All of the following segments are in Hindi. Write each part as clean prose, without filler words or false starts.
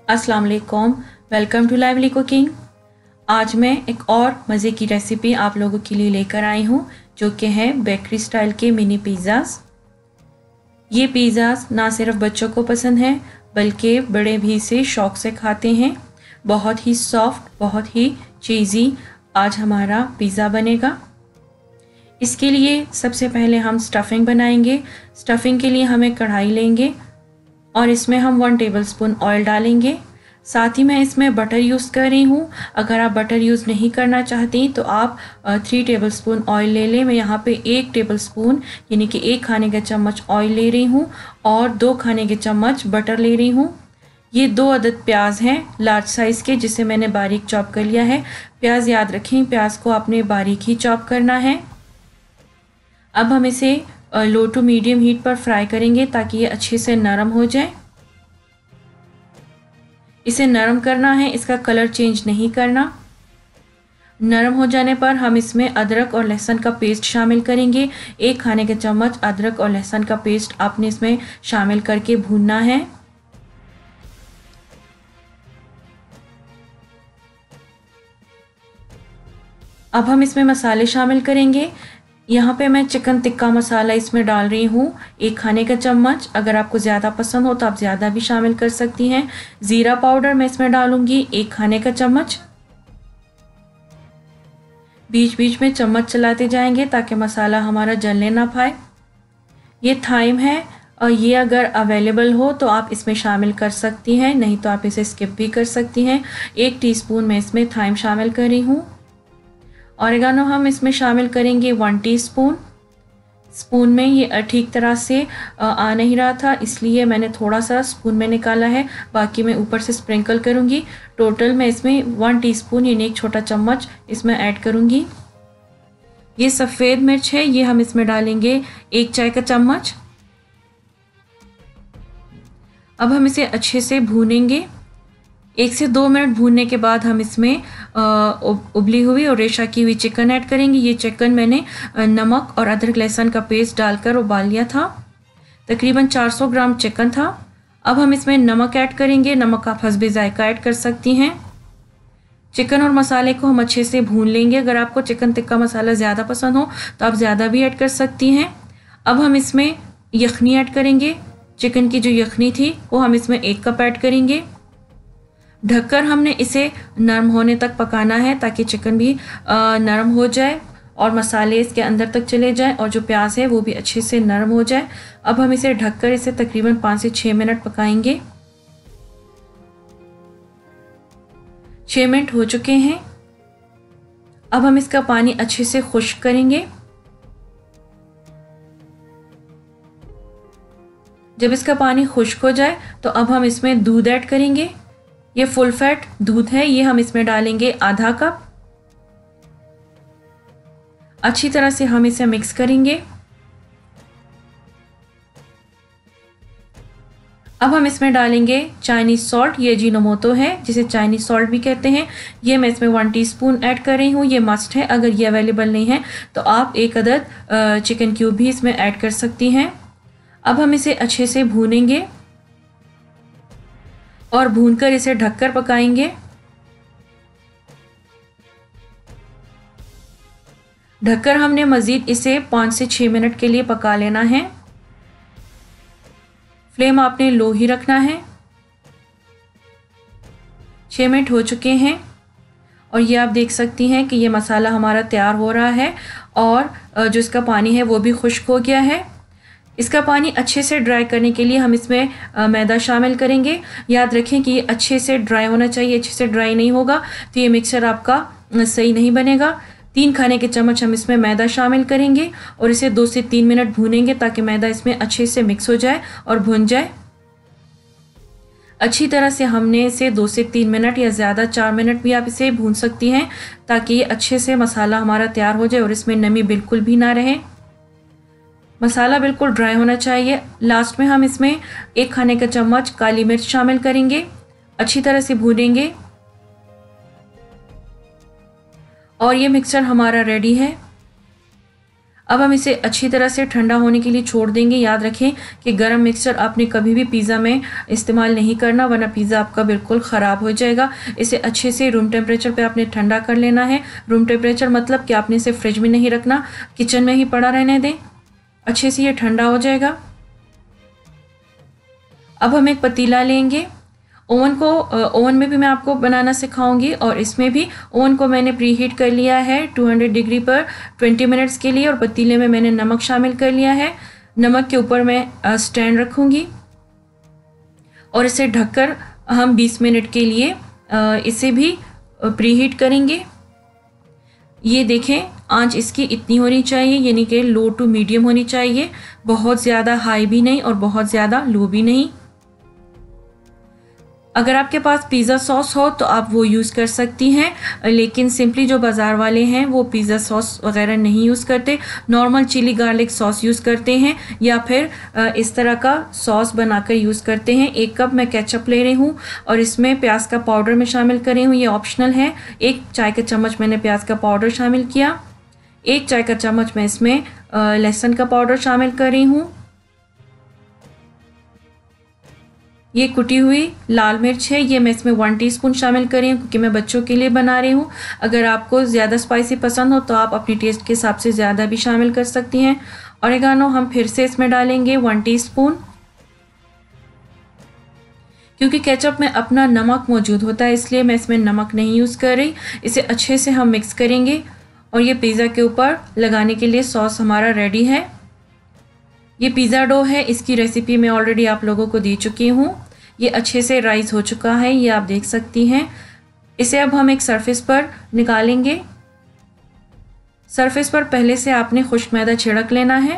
अस्सलाम वालेकुम, वेलकम टू लाइवली कुकिंग। आज मैं एक और मज़े की रेसिपी आप लोगों के लिए लेकर आई हूँ जो कि है बेकरी स्टाइल के मिनी पिज़्ज़ाज़। ये पिज़्ज़ाज़ ना सिर्फ बच्चों को पसंद है बल्कि बड़े भी इसे शौक़ से खाते हैं। बहुत ही सॉफ्ट, बहुत ही चीज़ी आज हमारा पिज़्ज़ा बनेगा। इसके लिए सबसे पहले हम स्टफिंग बनाएंगे। स्टफिंग के लिए हमें कढ़ाई लेंगे और इसमें हम 1 टेबलस्पून ऑयल डालेंगे। साथ ही मैं इसमें बटर यूज़ कर रही हूँ। अगर आप बटर यूज़ नहीं करना चाहती तो आप 3 टेबलस्पून ऑयल ले लें। मैं यहाँ पे 1 टेबलस्पून यानी कि 1 खाने का चम्मच ऑयल ले रही हूँ और 2 खाने के चम्मच बटर ले रही हूँ। ये 2 अदद प्याज हैं लार्ज साइज़ के, जिसे मैंने बारीक चॉप कर लिया है। प्याज याद रखें, प्याज को आपने बारीक ही चॉप करना है। अब हम इसे लो टू मीडियम हीट पर फ्राई करेंगे ताकि ये अच्छे से नरम हो जाए। इसे नरम करना है, इसका कलर चेंज नहीं करना। नरम हो जाने पर हम इसमें अदरक और लहसुन का पेस्ट शामिल करेंगे। 1 खाने का चम्मच अदरक और लहसुन का पेस्ट आपने इसमें शामिल करके भूनना है। अब हम इसमें मसाले शामिल करेंगे। यहाँ पे मैं चिकन टिक्का मसाला इसमें डाल रही हूँ 1 खाने का चम्मच। अगर आपको ज़्यादा पसंद हो तो आप ज़्यादा भी शामिल कर सकती हैं। ज़ीरा पाउडर मैं इसमें डालूँगी 1 खाने का चम्मच। बीच बीच में चम्मच चलाते जाएंगे ताकि मसाला हमारा जलने ना पाए। ये थाइम है और ये अगर अवेलेबल हो तो आप इसमें शामिल कर सकती हैं, नहीं तो आप इसे स्किप भी कर सकती हैं। 1 टीस्पून मैं इसमें थाइम शामिल कर रही हूँ। ऑरिगानो हम इसमें शामिल करेंगे 1 टीस्पून। स्पून में ये ठीक तरह से आ नहीं रहा था, इसलिए मैंने थोड़ा सा स्पून में निकाला है, बाकी मैं ऊपर से स्प्रिंकल करूँगी। टोटल मैं इसमें 1 टीस्पून यानी 1 छोटा चम्मच इसमें ऐड करूँगी। ये सफ़ेद मिर्च है, ये हम इसमें डालेंगे 1 चाय का चम्मच। अब हम इसे अच्छे से भूनेंगे। 1 से 2 मिनट भूनने के बाद हम इसमें उबली हुई और रेशा की हुई चिकन ऐड करेंगे। ये चिकन मैंने नमक और अदरक लहसुन का पेस्ट डालकर उबाल लिया था। तकरीबन 400 ग्राम चिकन था। अब हम इसमें नमक ऐड करेंगे। नमक आप हस्बे ज़ायका ऐड कर सकती हैं। चिकन और मसाले को हम अच्छे से भून लेंगे। अगर आपको चिकन टिक्का मसाला ज़्यादा पसंद हो तो आप ज़्यादा भी ऐड कर सकती हैं। अब हम इसमें यखनी ऐड करेंगे। चिकन की जो यखनी थी वो हम इसमें 1 कप ऐड करेंगे। ढककर हमने इसे नरम होने तक पकाना है ताकि चिकन भी नरम हो जाए और मसाले इसके अंदर तक चले जाएं और जो प्याज है वो भी अच्छे से नरम हो जाए। अब हम इसे ढककर इसे तकरीबन 5 से 6 मिनट पकाएंगे। 6 मिनट हो चुके हैं। अब हम इसका पानी अच्छे से खुश्क करेंगे। जब इसका पानी खुश्क हो जाए तो अब हम इसमें दूध ऐड करेंगे। ये फुल फैट दूध है, ये हम इसमें डालेंगे आधा कप। अच्छी तरह से हम इसे मिक्स करेंगे। अब हम इसमें डालेंगे चाइनीज़ सॉल्ट, ये अजीनोमोटो है जिसे चाइनीज़ सॉल्ट भी कहते हैं। ये मैं इसमें 1 टीस्पून ऐड कर रही हूँ। ये मस्ट है, अगर ये अवेलेबल नहीं है तो आप 1 अदद चिकन क्यूब भी इसमें ऐड कर सकती हैं। अब हम इसे अच्छे से भूनेंगे और भूनकर इसे ढककर पकाएंगे। ढककर हमने मज़ीद इसे 5 से 6 मिनट के लिए पका लेना है। फ्लेम आपने लो ही रखना है। 6 मिनट हो चुके हैं और ये आप देख सकती हैं कि ये मसाला हमारा तैयार हो रहा है और जो इसका पानी है वो भी खुश्क हो गया है। इसका पानी अच्छे से ड्राई करने के लिए हम इसमें मैदा शामिल करेंगे। याद रखें कि ये अच्छे से ड्राई होना चाहिए, अच्छे से ड्राई नहीं होगा तो ये मिक्सचर आपका सही नहीं बनेगा। 3 खाने के चम्मच हम इसमें मैदा शामिल करेंगे और इसे 2 से 3 मिनट भूनेंगे ताकि मैदा इसमें अच्छे से मिक्स हो जाए और भुन जाए। अच्छी तरह से हमने इसे 2 से 3 मिनट या ज़्यादा 4 मिनट भी आप इसे भून सकती हैं ताकि ये अच्छे से मसाला हमारा तैयार हो जाए और इसमें नमी बिल्कुल भी ना रहे। मसाला बिल्कुल ड्राई होना चाहिए। लास्ट में हम इसमें 1 खाने का चम्मच काली मिर्च शामिल करेंगे। अच्छी तरह से भूनेंगे और ये मिक्सचर हमारा रेडी है। अब हम इसे अच्छी तरह से ठंडा होने के लिए छोड़ देंगे। याद रखें कि गरम मिक्सचर आपने कभी भी पिज़्ज़ा में इस्तेमाल नहीं करना, वरना पिज़्ज़ा आपका बिल्कुल ख़राब हो जाएगा। इसे अच्छे से रूम टेम्परेचर पे आपने ठंडा कर लेना है। रूम टेम्परेचर मतलब कि आपने इसे फ्रिज में नहीं रखना, किचन में ही पड़ा रहने दें। अच्छे से ये ठंडा हो जाएगा। अब हम एक पतीला लेंगे। ओवन में भी मैं आपको बनाना सिखाऊंगी, और इसमें भी ओवन को मैंने प्री हीट कर लिया है 200 डिग्री पर 20 मिनट्स के लिए, और पतीले में मैंने नमक शामिल कर लिया है। नमक के ऊपर मैं स्टैंड रखूंगी और इसे ढककर हम 20 मिनट के लिए इसे भी प्री हीट करेंगे। ये देखें, आंच इसकी इतनी होनी चाहिए, यानी कि लो टू मीडियम होनी चाहिए, बहुत ज़्यादा हाई भी नहीं और बहुत ज़्यादा लो भी नहीं। अगर आपके पास पिज़्ज़ा सॉस हो तो आप वो यूज़ कर सकती हैं, लेकिन सिंपली जो बाज़ार वाले हैं वो पिज़्ज़ा सॉस वगैरह नहीं यूज़ करते, normal chilli garlic sauce use करते हैं, या फिर इस तरह का सॉस बनाकर यूज़ करते हैं। 1 कप मैं केचप ले रही हूँ और इसमें प्याज का पाउडर मैं शामिल कर रही हूँ, ये ऑप्शनल है। 1 चाय का चम्मच मैंने प्याज का पाउडर शामिल किया। 1 चाय का चम्मच मैं इसमें लहसुन का पाउडर शामिल कर रही हूँ। ये कुटी हुई लाल मिर्च है, ये मैं इसमें 1 टीस्पून शामिल कर रही हूँ क्योंकि मैं बच्चों के लिए बना रही हूँ। अगर आपको ज़्यादा स्पाइसी पसंद हो तो आप अपनी टेस्ट के हिसाब से ज़्यादा भी शामिल कर सकती हैं। ऑरिगानो हम फिर से इसमें डालेंगे 1 टीस्पून, क्योंकि केचप में अपना नमक मौजूद होता है इसलिए मैं इसमें नमक नहीं यूज़ कर रही। इसे अच्छे से हम मिक्स करेंगे और ये पिज़्ज़ा के ऊपर लगाने के लिए सॉस हमारा रेडी है। ये पिज़्ज़ा डो है, इसकी रेसिपी मैं ऑलरेडी आप लोगों को दे चुकी हूँ। ये अच्छे से राइस हो चुका है, ये आप देख सकती हैं। इसे अब हम एक सरफेस पर निकालेंगे। सरफेस पर पहले से आपने खुश्क मैदा छिड़क लेना है।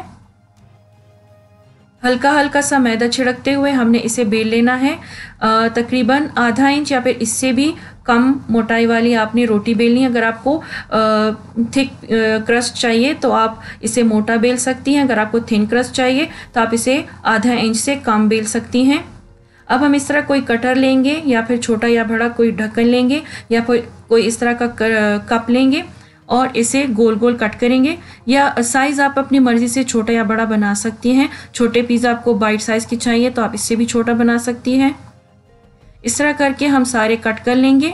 हल्का हल्का सा मैदा छिड़कते हुए हमने इसे बेल लेना है। तकरीबन आधा इंच या फिर इससे भी कम मोटाई वाली आपने रोटी बेलनी है। अगर आपको थिक क्रस्ट चाहिए तो आप इसे मोटा बेल सकती हैं, अगर आपको थिन क्रस्ट चाहिए तो आप इसे आधा इंच से कम बेल सकती हैं। अब हम इस तरह कोई कटर लेंगे या फिर छोटा या बड़ा कोई ढक्कन लेंगे या फिर कोई इस तरह का कप लेंगे और इसे गोल गोल कट करेंगे, या साइज़ आप अपनी मर्ज़ी से छोटा या बड़ा बना सकती हैं। छोटे पिज़्ज़ा आपको बाइट साइज़ की चाहिए तो आप इससे भी छोटा बना सकती हैं। इस तरह करके हम सारे कट कर लेंगे।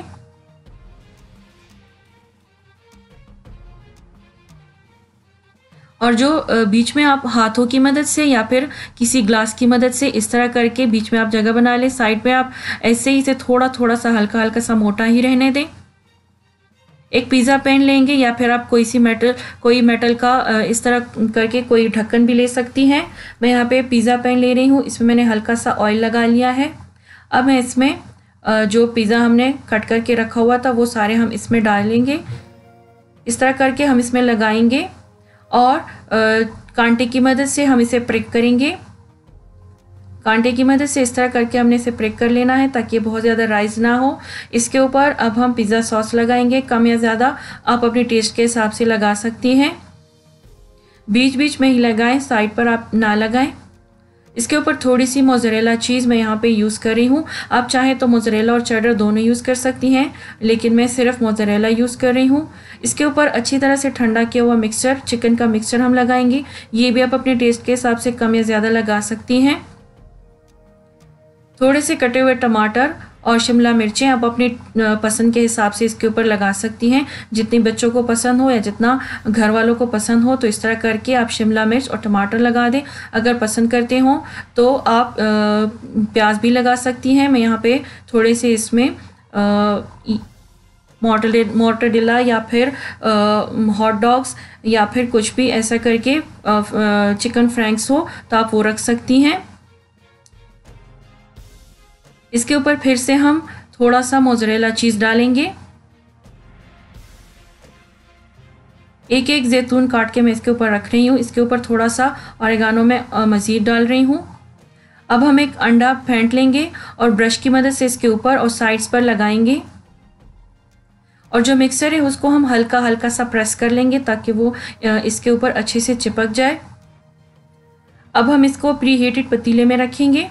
और जो बीच में आप हाथों की मदद से या फिर किसी ग्लास की मदद से इस तरह करके बीच में आप जगह बना लें। साइड पे आप ऐसे ही इसे थोड़ा थोड़ा सा हल्का हल्का सा मोटा ही रहने दें। एक पिज़्ज़ा पैन लेंगे या फिर आप कोई मेटल का इस तरह करके कोई ढक्कन भी ले सकती हैं। मैं यहाँ पे पिज़्ज़ा पैन ले रही हूँ, इसमें मैंने हल्का सा ऑयल लगा लिया है। अब मैं इसमें जो पिज़्ज़ा हमने कट करके रखा हुआ था वो सारे हम इसमें डालेंगे। इस तरह करके हम इसमें लगाएंगे और कांटे की मदद से हम इसे प्रिक करेंगे। कांटे की मदद से इस तरह करके हमने इसे प्रिक कर लेना है ताकि बहुत ज़्यादा राइस ना हो। इसके ऊपर अब हम पिज़्ज़ा सॉस लगाएंगे, कम या ज़्यादा आप अपने टेस्ट के हिसाब से लगा सकती हैं। बीच बीच में ही लगाएं, साइड पर आप ना लगाएं। इसके ऊपर थोड़ी सी मोज़रेला चीज़ मैं यहाँ पे यूज़ कर रही हूँ। आप चाहें तो मोज़रेला और चेडर दोनों यूज़ कर सकती हैं, लेकिन मैं सिर्फ मोज़रेला यूज़ कर रही हूँ। इसके ऊपर अच्छी तरह से ठंडा किया हुआ मिक्सचर, चिकन का मिक्सचर हम लगाएंगे। ये भी आप अपने टेस्ट के हिसाब से कम या ज़्यादा लगा सकती हैं। थोड़े से कटे हुए टमाटर और शिमला मिर्चें आप अपनी पसंद के हिसाब से इसके ऊपर लगा सकती हैं। जितनी बच्चों को पसंद हो या जितना घर वालों को पसंद हो तो इस तरह करके आप शिमला मिर्च और टमाटर लगा दें। अगर पसंद करते हो तो आप प्याज भी लगा सकती हैं। मैं यहाँ पे थोड़े से इसमें मोर्टाडेला या फिर हॉट डॉग्स या फिर कुछ भी ऐसा करके चिकन फ्रैंक्स हो तो आप वो रख सकती हैं। इसके ऊपर फिर से हम थोड़ा सा मोज़रेला चीज़ डालेंगे। एक एक जैतून काट के मैं इसके ऊपर रख रही हूँ। इसके ऊपर थोड़ा सा ऑरिगानो में मज़ीद डाल रही हूँ। अब हम एक अंडा फेंट लेंगे और ब्रश की मदद से इसके ऊपर और साइड्स पर लगाएंगे, और जो मिक्सर है उसको हम हल्का हल्का सा प्रेस कर लेंगे ताकि वो इसके ऊपर अच्छे से चिपक जाए। अब हम इसको प्री हीटेड पतीले में रखेंगे।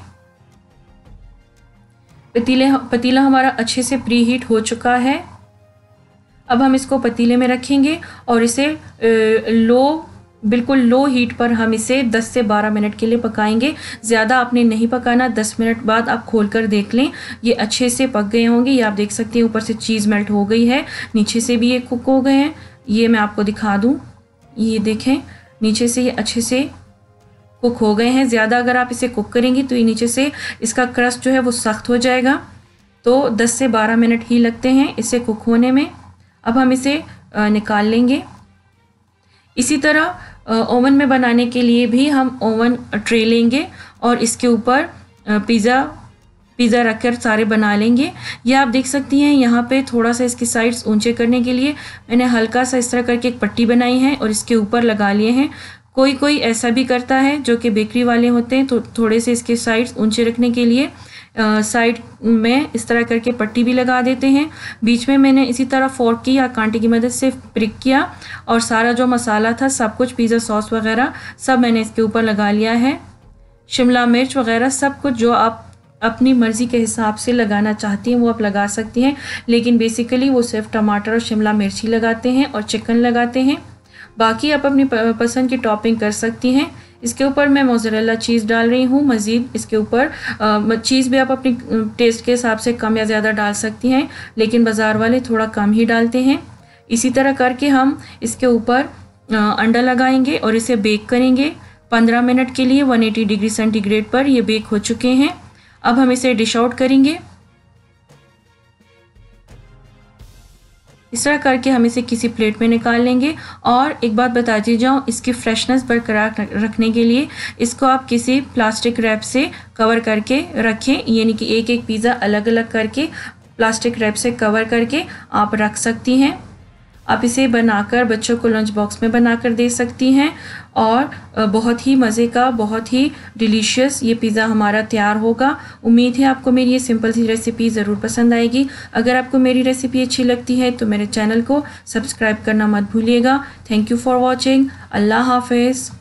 पतीला हमारा अच्छे से प्री हीट हो चुका है। अब हम इसको पतीले में रखेंगे और इसे लो बिल्कुल लो हीट पर हम इसे 10 से 12 मिनट के लिए पकाएंगे। ज़्यादा आपने नहीं पकाना। 10 मिनट बाद आप खोल कर देख लें, ये अच्छे से पक गए होंगे। ये आप देख सकते हैं ऊपर से चीज़ मेल्ट हो गई है, नीचे से भी ये कुक हो गए हैं। ये मैं आपको दिखा दूँ, ये देखें नीचे से ये अच्छे से कुक हो गए हैं। ज़्यादा अगर आप इसे कुक करेंगे तो ये नीचे से इसका क्रस्ट जो है वो सख्त हो जाएगा। तो 10 से 12 मिनट ही लगते हैं इसे कुक होने में। अब हम इसे निकाल लेंगे। इसी तरह ओवन में बनाने के लिए भी हम ओवन ट्रे लेंगे और इसके ऊपर पिज़्ज़ा रखकर सारे बना लेंगे। ये आप देख सकती हैं यहाँ पे थोड़ा सा इसकी साइड्स ऊंचे करने के लिए मैंने हल्का सा इस तरह करके एक पट्टी बनाई है और इसके ऊपर लगा लिए हैं। कोई कोई ऐसा भी करता है जो कि बेकरी वाले होते हैं, तो थोड़े से इसके साइड्स ऊंचे रखने के लिए साइड में इस तरह करके पट्टी भी लगा देते हैं। बीच में मैंने इसी तरह फोर्क की या कांटे की मदद से प्रिक किया और सारा जो मसाला था सब कुछ, पिज़्ज़ा सॉस वगैरह सब मैंने इसके ऊपर लगा लिया है। शिमला मिर्च वगैरह सब कुछ जो आप अपनी मर्ज़ी के हिसाब से लगाना चाहती हैं वो आप लगा सकती हैं, लेकिन बेसिकली वो सिर्फ टमाटर और शिमला मिर्च ही लगाते हैं और चिकन लगाते हैं। बाकी आप अपनी पसंद की टॉपिंग कर सकती हैं। इसके ऊपर मैं मोज़रेला चीज़ डाल रही हूँ। मज़ीद इसके ऊपर चीज़ भी आप अपनी टेस्ट के हिसाब से कम या ज़्यादा डाल सकती हैं, लेकिन बाज़ार वाले थोड़ा कम ही डालते हैं। इसी तरह करके हम इसके ऊपर अंडा लगाएंगे और इसे बेक करेंगे 15 मिनट के लिए 180 डिग्री सेंटीग्रेड पर। ये बेक हो चुके हैं। अब हम इसे डिश आउट करेंगे। इस तरह करके हम इसे किसी प्लेट में निकाल लेंगे। और एक बात बताती जाऊँ, इसकी फ्रेशनेस बरकरार रखने के लिए इसको आप किसी प्लास्टिक रैप से कवर करके रखें, यानी कि एक एक पिज़्ज़ा अलग अलग करके प्लास्टिक रैप से कवर करके आप रख सकती हैं। आप इसे बनाकर बच्चों को लंच बॉक्स में बनाकर दे सकती हैं और बहुत ही मज़े का, बहुत ही डिलीशियस ये पिज़्ज़ा हमारा तैयार होगा। उम्मीद है आपको मेरी ये सिंपल सी रेसिपी ज़रूर पसंद आएगी। अगर आपको मेरी रेसिपी अच्छी लगती है तो मेरे चैनल को सब्सक्राइब करना मत भूलिएगा। Thank you for watching. अल्लाह हाफ़िज़।